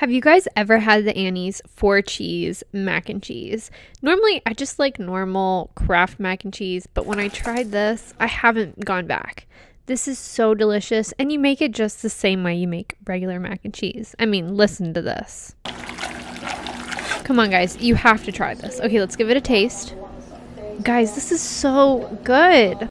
Have you guys ever had the Annie's 4-cheese mac and cheese? Normally, I just like normal Kraft mac and cheese, but when I tried this, I haven't gone back. This is so delicious, and you make it just the same way you make regular mac and cheese. I mean, listen to this. Come on, guys, you have to try this. Okay, let's give it a taste. Guys, this is so good.